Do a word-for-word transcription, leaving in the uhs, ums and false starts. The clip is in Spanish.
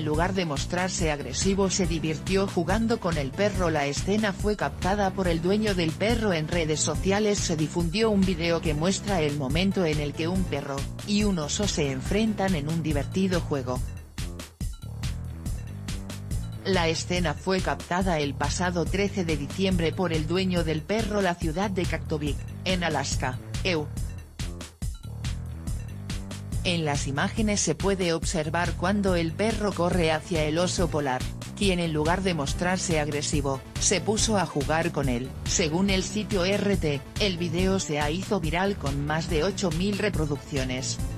lugar de mostrarse agresivo se divirtió jugando con el perro. La escena fue captada por el dueño del perro. En redes sociales se difundió un video que muestra el momento en el que un perro y un oso se enfrentan en un divertido juego. La escena fue captada el pasado trece de diciembre por el dueño del perro la ciudad de Kaktovik, en Alaska, E U. En las imágenes se puede observar cuando el perro corre hacia el oso polar, quien en lugar de mostrarse agresivo, se puso a jugar con él. Según el sitio R T, el video se hizo viral con más de ocho mil reproducciones.